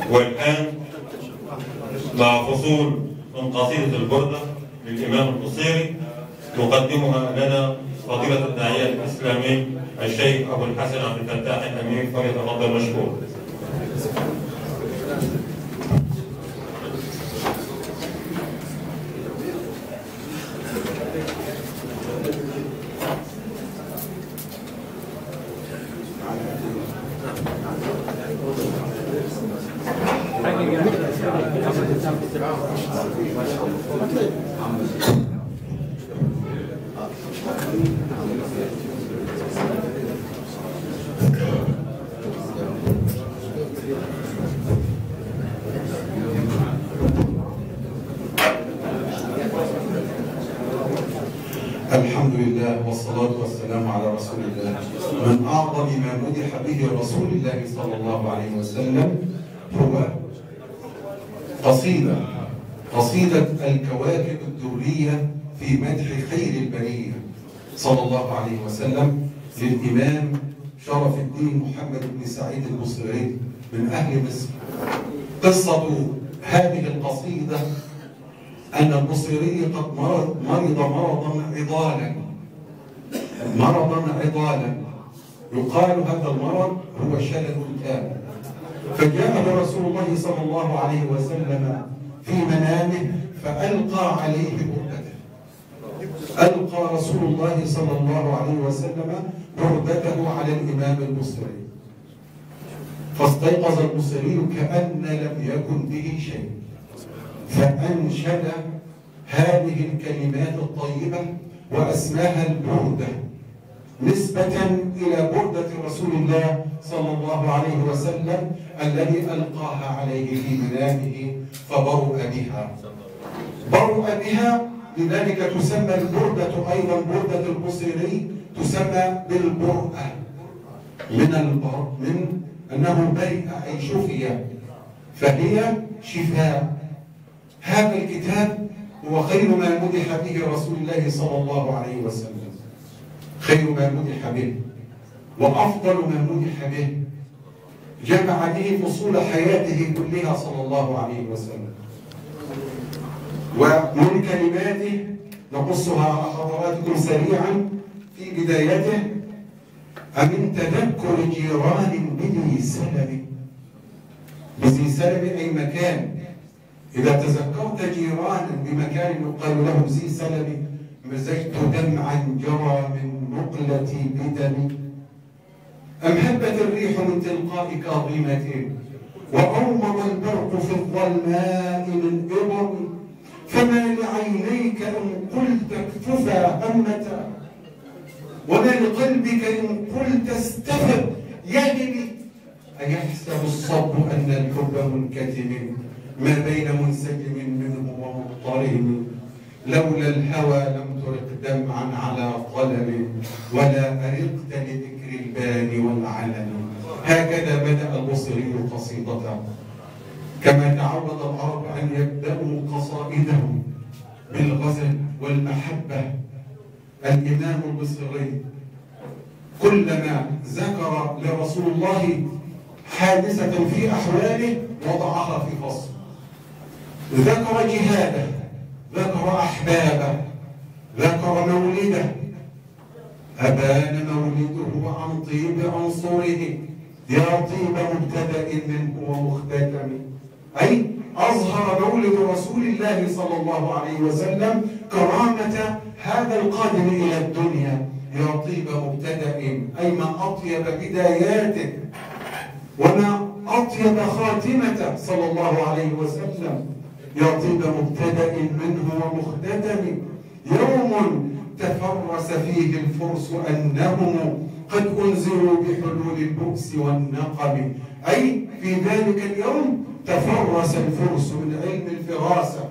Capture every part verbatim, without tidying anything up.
والآن مع فصول من قصيدة البردة للإمام البصيري تقدمها لنا فضيلة الداعية الإسلامي الشيخ أبو الحسن عبد الفتاح الأمين، فليتفضل مشكور. الحمد لله والصلاة والسلام على رسول الله. من أعظم ما مدح به رسول الله صلى الله عليه وسلم هو قصيدة قصيدة الكواكب الدرية في مدح خير البرية صلى الله عليه وسلم للإمام شرف الدين محمد بن سعيد البصيري من أهل مصر. قصة هذه القصيدة أن البصيري قد مرض مرض مرضا عضالا مرضا عضالا يقال هذا المرض هو شلل تام، فجاءه رسول الله صلى الله عليه وسلم في منامه فألقى عليه بردته. ألقى رسول الله صلى الله عليه وسلم بردته على الإمام البصيري، فاستيقظ البصيري كأن لم يكن به شيء، فأنشد هذه الكلمات الطيبة وأسماها البردة نسبة إلى بردة رسول الله صلى الله عليه وسلم الذي ألقاها عليه في منامه فبرؤ بها. برؤ بها لذلك تسمى البردة أيضا بردة البصيري تسمى بالبرءة من البر من أنه برئ أي شفي، فهي شفاء. هذا الكتاب هو خير ما مدح به رسول الله صلى الله عليه وسلم، خير ما مدح به وأفضل ما مدح به، جمع به فصول حياته كلها صلى الله عليه وسلم. ومن كلماته نقصها على حضراتكم سريعا في بدايته: أمن تذكر جيران بذي سلم. بذي سلم أي مكان، إذا تذكرت جيرانا بمكان يقال له ذي سلم مزجت دمعا جرى من مقلتي بدمي. أم هبت الريح من تلقاء كاظمة وأومض البرق في الظلماء من إبر، فما لعينيك إن قلت اكففا همة وما لقلبك إن قلت استفد يهبي. أيحسب الصب أن الحب منكتم ما بين منسجم منه ومضطرم، لولا الهوى لم ترق دمعا على ظلم ولا أرقت لذكر البان والعلم. هكذا بدأ البصيري قصيدته، كما تعود العرب أن يبدأوا قصائدهم بالغزل والمحبة. الإمام البصيري كلما ذكر لرسول الله حادثة في أحواله وضعها في فصل، ذكر جهاده، ذكر أحبابه، ذكر مولده، أبان مولده عن طيب عنصره يا طيب مبتدأ منه ومختتم. أي أظهر مولد رسول الله صلى الله عليه وسلم كرامة هذا القادم إلى الدنيا، يا طيب مبتدأ أي ما أطيب بداياته وما أطيب خاتمته صلى الله عليه وسلم، يا طيب مبتدأ منه ومختتم. يوم تفرس فيه الفرس أنهم قد أنذروا بحلول البؤس والنقم. أي في ذلك اليوم تفرس الفرس من علم الفراسة،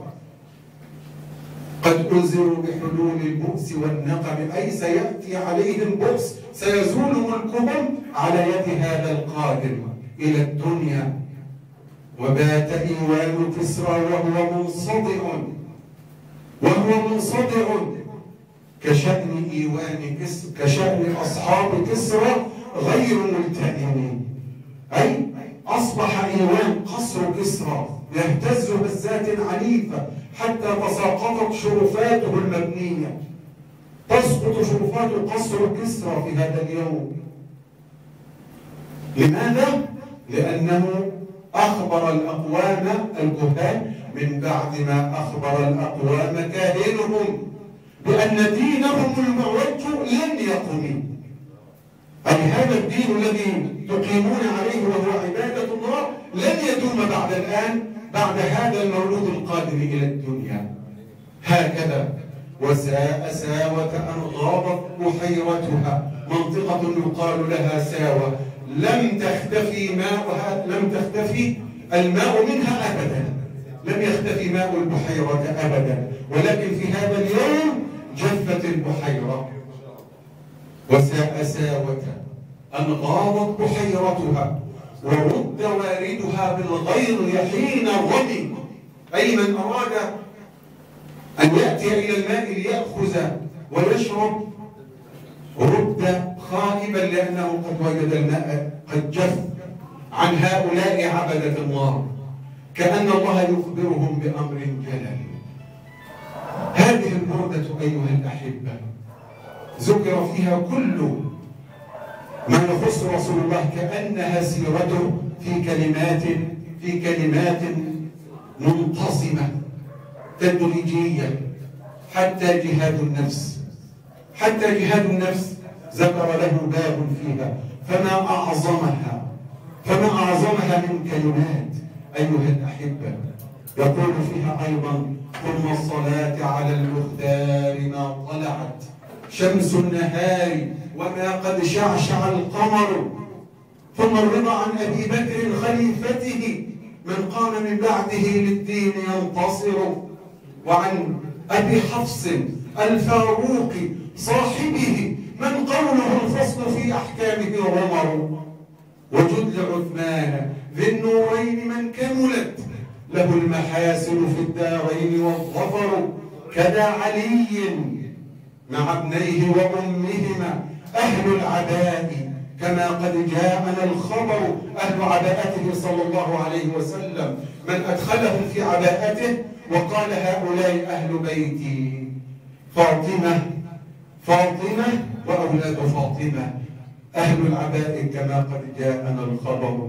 قد أنذروا بحلول البؤس والنقم، أي سيأتي عليهم بؤس، سيزول ملكهم على يد هذا القادم إلى الدنيا. وبات إيوان كسرى وهو منصدع وهو منصدع كشأن إيوان كسرى، كشأن أصحاب كسرى غير ملتئم. أي أصبح أصبح إيوان قصر كسرى يهتز هزات عنيفة حتى تساقطت شرفاته المبنية. تسقط شرفات قصر كسرى في هذا اليوم. لماذا؟ لأنه أخبر الأقوام الكهان من بعد ما أخبر الأقوام كاهنهم بأن دينهم المعوج لن يقوم. أي هذا الدين الذي تقيمون عليه وهو عبادة الله لن يدوم بعد الآن، بعد هذا المولود القادم إلى الدنيا. هكذا وساء ساوة أن غابت بحيرتها، منطقة يقال لها ساوة لم تختفي ماؤها، لم تختفي الماء منها أبدا، لم يختفي ماء البحيرة أبدا، ولكن في هذا اليوم جفت البحيرة. وساء ساوة أن غابت بحيرتها ورد واردها بالغيظ حين غني، أي من أراد أن يأتي إلى الماء ليأخذ ويشرب رد خائبا لأنه قد وجد الماء قد جف عن هؤلاء عبدة الله، كأن الله يخبرهم بأمر جلل. هذه البردة أيها الأحبة ذكر فيها كل ما يخص رسول الله كأنها سيرته في كلمات في كلمات منتصمة تدريجية، حتى جهاد النفس حتى جهاد النفس ذكر له باب فيها، فما أعظمها فما أعظمها من كلمات أيها الأحبة. يقول فيها أيضا: ثم الصلاة على المختار ما طلعت شمس النهار وما قد شعشع القمر، ثم الرضا عن أبي بكر خليفته من قام من بعده للدين ينتصر، وعن أبي حفص الفاروق صاحبه من قوله الفصل في أحكامه عمر، وجدل عثمان ذي النورين من كملت له المحاسن في الدارين والظفر، كذا علي مع ابنيه وأمهما أهل العباء كما قد جاءنا الخبر، أهل عباءته صلى الله عليه وسلم من أدخلهم في عباءته وقال هؤلاء أهل بيتي، فاطمة فاطمة وأولاد فاطمة أهل العباء كما قد جاءنا الخبر.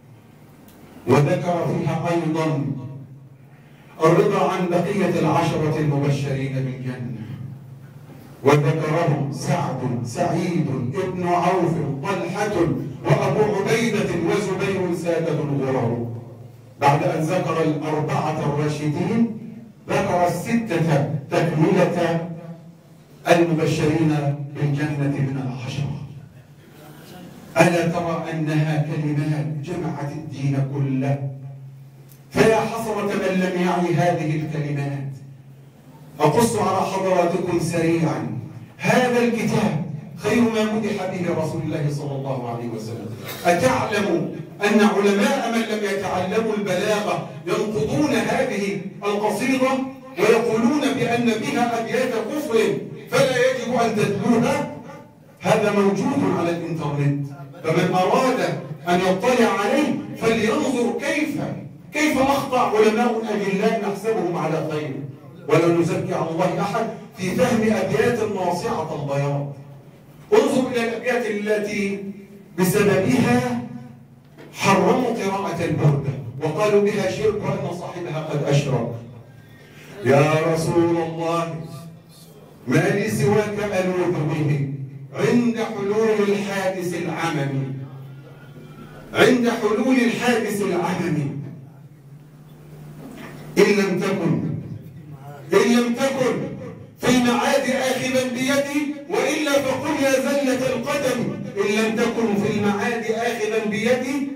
وذكر فيها أيضا الرضا عن بقية العشرة المبشرين بالجنة، وذكرهم سعد سعيد ابن عوف طلحة وأبو عبيدة وزبير سادة الغرر. بعد أن ذكر الأربعة الراشدين ذكر الستة تكملة المبشرين بالجنة من العشرة. ألا ترى أنها كلمات جمعت الدين كله؟ فيا حسرة من لم يعي هذه الكلمات. أقص على حضراتكم سريعا هذا الكتاب خير ما مدح به رسول الله صلى الله عليه وسلم. أتعلم أن علماء من لم يتعلموا البلاغة ينقضون هذه القصيدة ويقولون بأن بها أبيات كفر فلا يجب أن تتلوها؟ هذا موجود على الإنترنت، فمن أراد أن يطلع عليه فلينظر كيف كيف أخطأ علماء أجلاء نحسبهم على خير، ولا نزكي على الله أحد في فهم أبيات ناصعة البياض. انظر إلى الأبيات التي بسببها حرموا قراءة البردة وقالوا بها شرك وأن صاحبها قد أشرك. يا رسول الله ما لي سواك ألوذ به عند حلول الحادث العممي، عند حلول الحادث العممي إن لم تكن إن لم تكن في المعاد آخذا بيدي وإلا فقل يا زلة القدم، إن لم تكن في المعاد آخذا بيدي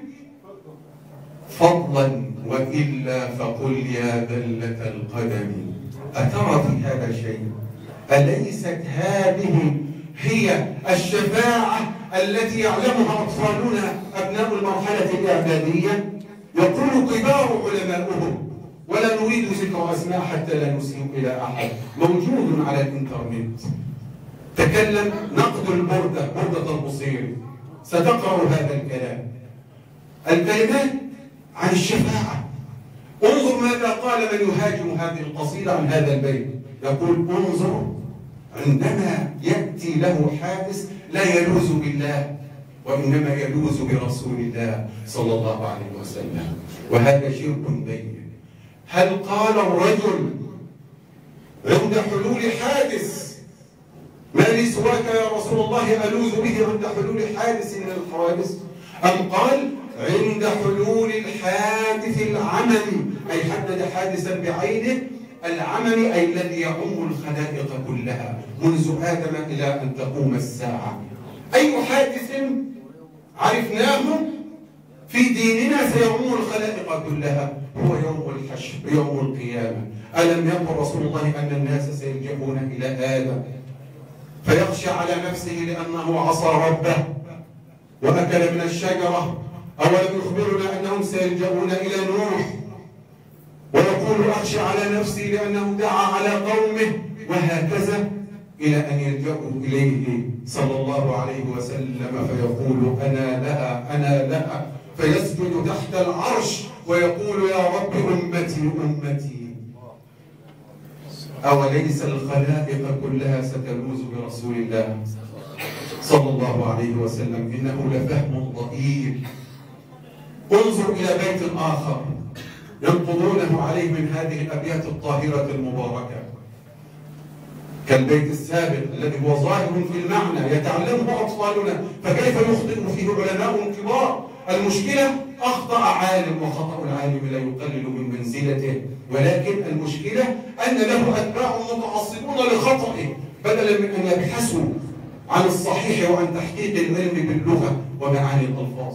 فضلا وإلا فقل يا ذلة القدم. أترى في هذا شيء؟ أليست هذه هي الشفاعة التي يعلمها أطفالنا أبناء المرحلة الإعدادية؟ يقول كبار علماؤهم، ولا نريد ذكر أسماء حتى لا نسيء إلى أحد، موجود على الإنترنت. تكلم نقد البردة، بردة البصيري، ستقرأ هذا الكلام. الكلمات عن الشفاعة. انظر ماذا قال من يهاجم هذه القصيدة عن هذا البيت، يقول انظر عندما يأتي له حادث لا يلوذ بالله وإنما يلوذ برسول الله صلى الله عليه وسلم، وهذا شرك بين. هل قال الرجل عند حلول حادث ما لي سواك يا رسول الله ألوذ به عند حلول حادث من الحوادث، أم قال عند حلول الحادث العممي، أي حدد حادثا بعينه العممي أي الذي يعم الخلائق كلها منذ آدم إلى أن تقوم الساعة. أي حادث عرفناه في ديننا سيعم الخلائق كلها هو يوم الحشر يوم القيامة. ألم يقل رسول الله أن الناس سيلجؤون إلى آدم فيخشى على نفسه لأنه عصى ربه وأكل من الشجرة؟ أولم يخبرنا أنهم سيلجؤون إلى نوح ويقول أخشى على نفسي لأنه دعا على قومه، وهكذا إلى أن يلجأوا إليه صلى الله عليه وسلم فيقول أنا لها أنا لها، فيسجد تحت العرش ويقول يا رب أمتي أمتي. أوليس الخلائق كلها ستلوذ برسول الله صلى الله عليه وسلم؟ إنه لفهم ضئيل. انظر إلى بيت آخر ينقضونه عليه من هذه الأبيات الطاهرة المباركة كالبيت السابق الذي هو ظاهر في المعنى يتعلمه أطفالنا، فكيف يخطئ فيه علماء كبار؟ المشكلة أخطأ عالم، وخطأ العالم لا يقلل من منزلته، ولكن المشكلة أن له أتباع متعصبون لخطئه بدلا من أن يبحثوا عن الصحيح وعن تحقيق العلم باللغة ومعاني الألفاظ.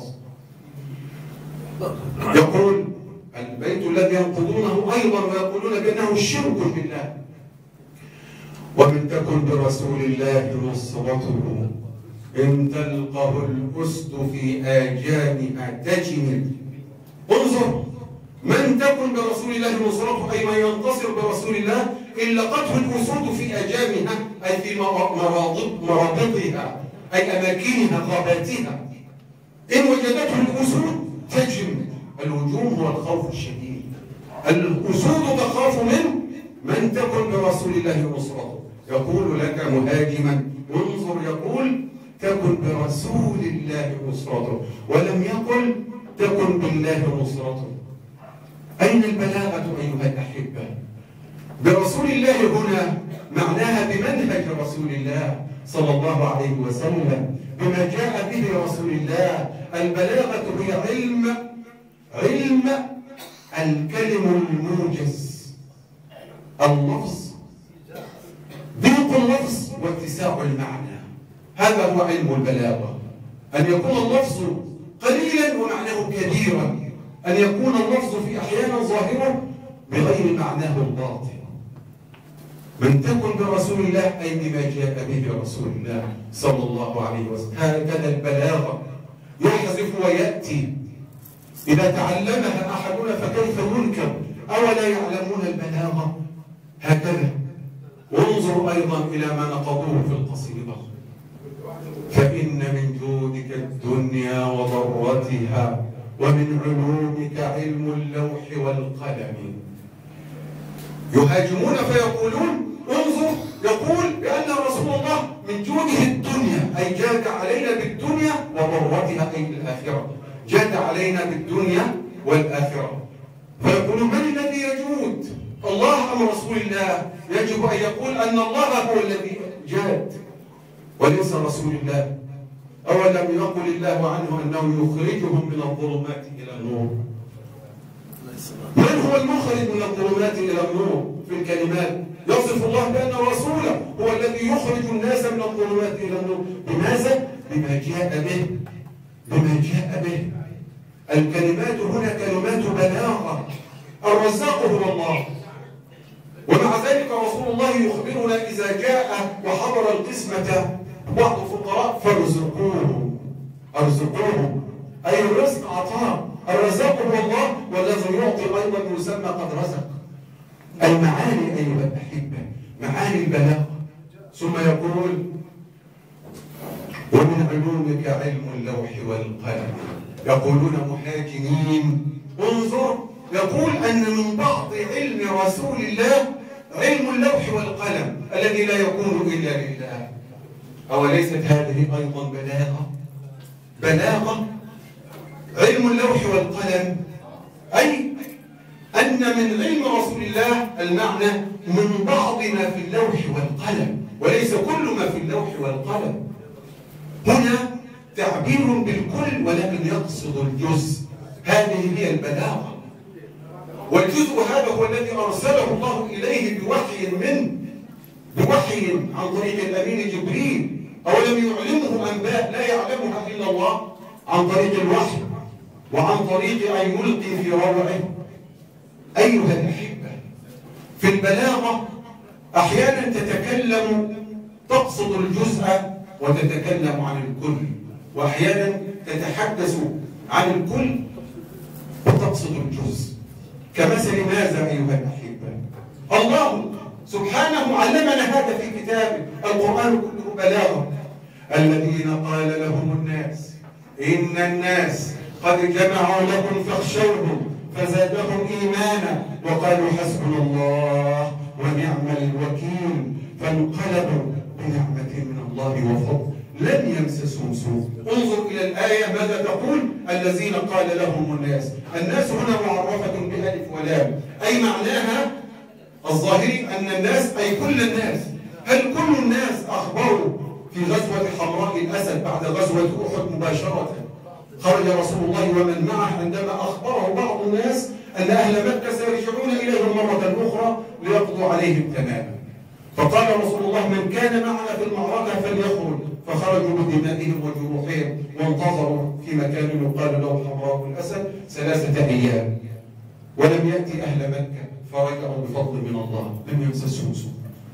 يقول البيت الذي ينقضونه أيضا ويقولون بأنه شرك بالله: ومن تكن برسول الله نصرته إن تلقه الأسد في آجامها تجن. انظر، من تكن برسول الله نصرته أي من ينتصر برسول الله إن لقته الأسود في آجامها أي في مرابطها أي أماكنها غاباتها. إن وجدته الأسود تجن. الهجوم هو الخوف الشديد. الأسود تخاف منه. من تكن برسول الله نصرته يقول لك مهاجما. انظر، يقول تكن برسول الله نصرته ولم يقل تكن بالله نصرته. أين البلاغة أيها الأحبة؟ برسول الله هنا معناها بمنهج رسول الله صلى الله عليه وسلم، بما جاء به رسول الله. البلاغة هي علم علم الكلم الموجز، اللفظ، ضيق اللفظ واتساع المعنى. هذا هو علم البلاغة، أن يكون اللفظ قليلا ومعناه كبيرا، أن يكون اللفظ في أحيانا ظاهرا بغير معناه الباطن. من تكن برسول الله أي بما جاء به رسول الله صلى الله عليه وسلم. هكذا البلاغة يحذف ويأتي. إذا تعلمها أحدنا فكيف ينكر؟ أولا يعلمون البلاغة؟ هكذا. وانظر أيضا إلى ما نقضوه في القصيدة: فإن من جودك الدنيا وضرتها ومن علومك علم اللوح والقلم. يهاجمون فيقولون انظر، يقول بأن رسول الله من جوده الدنيا أي جاد علينا بالدنيا وضرتها أي الآخرة، جاد علينا بالدنيا والآخرة. فيقولون من الذي يجود؟ الله أم رسول الله؟ يجب أن يقول أن الله هو الذي جاد وليس رسول الله. أولم يقل الله عنه أنه يخرجهم من الظلمات إلى النور؟ من هو المخرج من الظلمات إلى النور في الكلمات؟ يصف الله بأن رسوله هو الذي يخرج الناس من الظلمات إلى النور. بماذا؟ بما جاء به، بما جاء به. الكلمات هنا كلمات بلاغة. الرزاق هو الله، ومع ذلك رسول الله يخبرنا إذا جاء وحضر القسمة بعض الفقراء فارزقوهم، ارزقوهم أي الرزق عطاء. الرزاق هو الله والذي يعطي أيضا يسمى قد رزق. المعاني أيها الأحبة، معاني البلاغة. ثم يقول ومن علومك علم اللوح والقلم. يقولون مهاجمين. انظر، يقول أن من بعض علم رسول الله علم اللوح والقلم الذي لا يكون إلا لله. أوليست هذه أيضا بلاغة؟ بلاغة. علم اللوح والقلم، أي أن من علم رسول الله المعنى من بعض ما في اللوح والقلم وليس كل ما في اللوح والقلم. هنا تعبير بالكل ولكن يقصد الجزء. هذه هي البلاغة. والجزء هذا هو الذي أرسله الله إليه بوحي منه، بوحي عن طريق الأمين جبريل. أولم يعلمه أنباء لا يعلمها إلا الله عن طريق الوحي وعن طريق أن يلقي في روعه. أيها الأحبة، في البلاغة أحيانا تتكلم تقصد الجزء وتتكلم عن الكل، وأحيانا تتحدث عن الكل وتقصد الجزء. كمثل ماذا أيها الأحبة؟ الله سبحانه علمنا هذا في كتابه. القرآن كله بلاغة. الذين قال لهم الناس إن الناس قد جمعوا لكم فاخشوهم فزادهم إيمانا وقالوا حسبنا الله ونعم الوكيل فانقلبوا بنعمة من الله وفضل لم يمسسهم سوء. انظر إلى الآية ماذا تقول؟ الذين قال لهم الناس. الناس هنا معرفة بألف ولام، أي معناها الظاهري أن الناس أي كل الناس. هل كل الناس أخبروا في غزوة حمراء الأسد بعد غزوة أحد مباشرة خرج رسول الله ومن معه عندما أخبره بعض الناس أن أهل مكة سيرجعون إليهم مرة أخرى ليقضوا عليهم تماما، فقال رسول الله من كان معنا في المعركة فليخرج، فخرجوا بدمائهم وجروحهم وانتظروا في مكان يقال له حمراء الأسد ثلاثة أيام، ولم يأتي أهل مكة فرجعوا بفضل من الله لم يمسسهم سوء.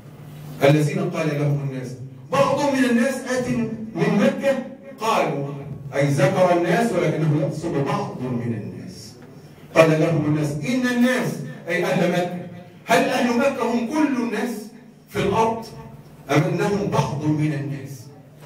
الذين قال لهم الناس، بعض من الناس آت من مكة قالوا، أي ذكر الناس ولكنه يقصد بعض من الناس. قال لهم الناس إن الناس أي أهل مكة. هل أهل مكة هم كل الناس في الأرض أم أنهم بعض من الناس؟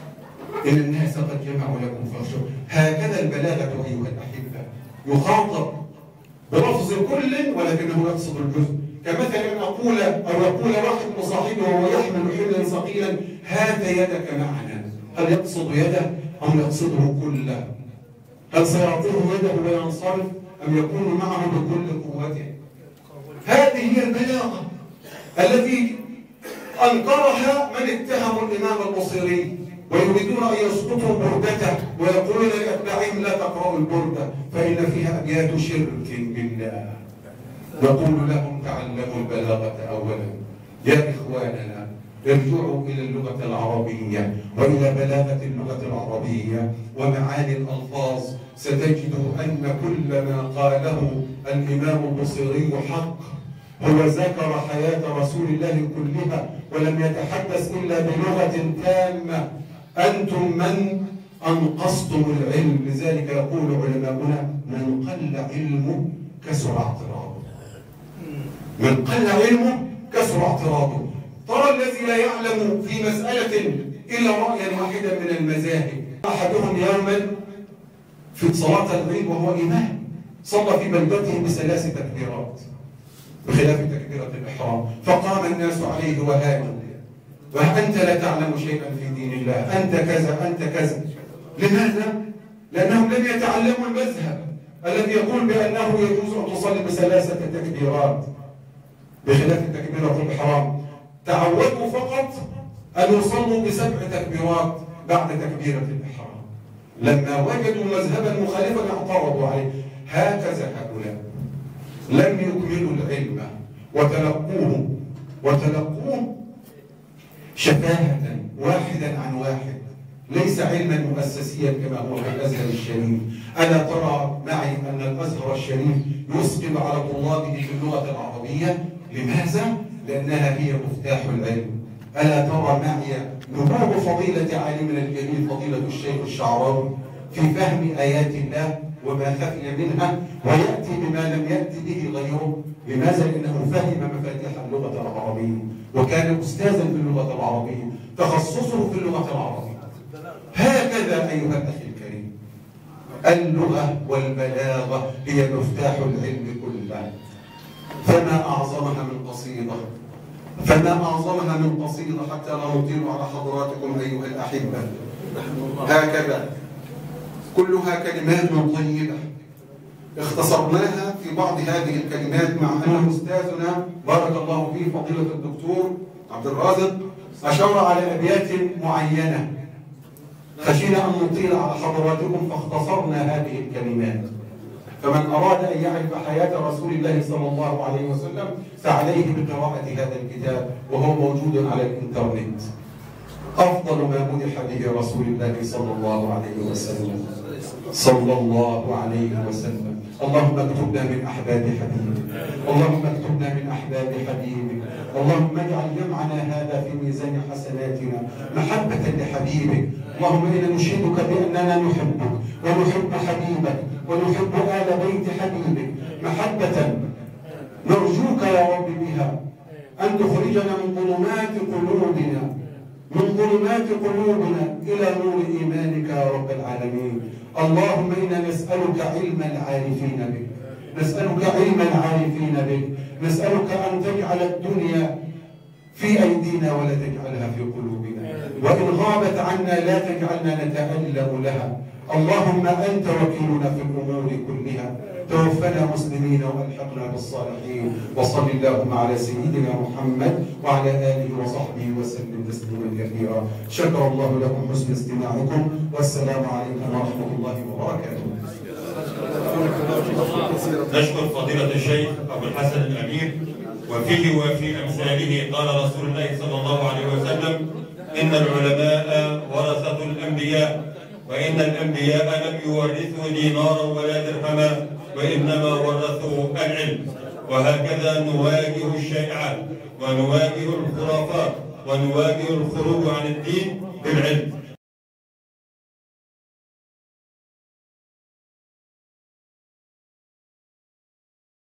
إن الناس قد جمعوا لكم فاخشوا. هكذا البلاغة أيها الأحبة، يخاطب بلفظ كل ولكنه يقصد الجزء. كمثل أن أقول أو يقول واحد لصاحبه وهو يحمل حملا ثقيلا هات يدك معنا، هل يقصد يده أم يقصده كله؟ هل سيعطيه يده وينصرف أم يكون معه بكل قوته؟ هذه هي البلاغة التي أنكرها من اتهموا الإمام البصيري ويريدون أن يسقطوا بردته ويقولون لأتباعهم لا تقرأوا البردة فإن فيها أبيات شرك بالله. نقول لهم تعلموا البلاغة أولا يا إخواننا، ارجعوا إلى اللغة العربية وإلى بلاغة اللغة العربية ومعاني الألفاظ، ستجدوا أن كل ما قاله الإمام البصيري حق. هو ذكر حياة رسول الله كلها ولم يتحدث إلا بلغة تامة. أنتم من أنقصتم العلم، لذلك يقول علماؤنا من قل علمه كسر اعتراضه. من قل علمه كسر اعتراضه. ترى الذي لا يعلم في مسألة إلا رأيا واحدا من المذاهب، أحدهم يوما في صلاة العيد وهو إمام صلى في بلدته بثلاث تكبيرات بخلاف تكبيرة الإحرام، فقام الناس عليه وهاجوا، وأنت لا تعلم شيئا في دين الله، أنت كذا أنت كذا. لماذا؟ لأنهم لم يتعلموا المذهب الذي يقول بأنه يجوز أن تصلي بثلاثة تكبيرات بخلاف تكبيرة الإحرام. تعودوا فقط أن يصلوا بسبع تكبيرات بعد تكبيرة الإحرام. لما وجدوا مذهبا مخالفا اعترضوا عليه. هكذا هؤلاء لم يكملوا العلم وتلقوه وتلقوه شفاهة واحدا عن واحد، ليس علما مؤسسيا كما هو في الأزهر الشريف. ألا ترى معي أن الأزهر الشريف يسقط على طلابه في اللغة العربية؟ لماذا؟ لأنها هي مفتاح العلم. ألا ترى معي نبوغ فضيلة عالمنا الجليل فضيلة الشيخ الشعراوي في فهم آيات الله وما خفي منها ويأتي بما لم يأتي به غيره. لماذا؟ لأنه فهم مفاتيح اللغة العربية وكان أستاذا في اللغة العربية، تخصصه في اللغة العربية. هكذا أيها الأخي الكريم، اللغة والبلاغة هي مفتاح العلم كله، فما أعظمها من قصيدة فما أعظمها من قصيدة حتى لا نطيل على حضراتكم أيها الأحبة. هكذا كلها كلمات طيبة اختصرناها في بعض هذه الكلمات، مع أن أستاذنا بارك الله فيه فضيلة الدكتور عبد الرازق أشار على أبيات معينة، خشينا أن نطيل على حضراتكم فاختصرنا هذه الكلمات. فمن أراد أن يعرف حياة رسول الله صلى الله عليه وسلم فعليه بقراءة هذا الكتاب، وهو موجود على الإنترنت. أفضل ما مدح به رسول الله صلى الله عليه وسلم صلى الله عليه وسلم. اللهم اكتبنا من أحباب حبيبك، اللهم اكتبنا من أحباب حبيبك، اللهم اجعل جمعنا هذا في ميزان حسناتنا محبة لحبيبك. اللهم إنا نشهدك بأننا نحبك ونحب حبيبك ونحب آل بيت حبيبك محبة نرجوك يا رب بها أن تخرجنا من ظلمات قلوبنا من ظلمات قلوبنا إلى نور إيمانك يا رب العالمين. اللهم إنا نسألك علم العارفين بك، نسألك علم العارفين بك، نسألك أن تجعل الدنيا في أيدينا ولا تجعلها في قلوبنا، وإن غابت عنا لا تجعلنا نتألم لها. اللهم أنت وكيلنا في الأمور كلها، توفنا مسلمين والحقنا بالصالحين. وصل اللهم على سيدنا محمد وعلى آله وصحبه وسلم تسليما كثيرا. شكر الله لكم حسن استماعكم، والسلام عليكم ورحمة الله وبركاته. نشكر فضيلة الشيخ أبو الحسن الأمير. وفيه وفي أمثاله قال رسول الله صلى الله عليه وسلم: إن العلماء ورثة الأنبياء، وإن الأنبياء لم يورثوا دينارا ولا درهما، وإنما ورثوا العلم. وهكذا نواجه الشائعات ونواجه الخرافات ونواجه الخروج عن الدين بالعلم.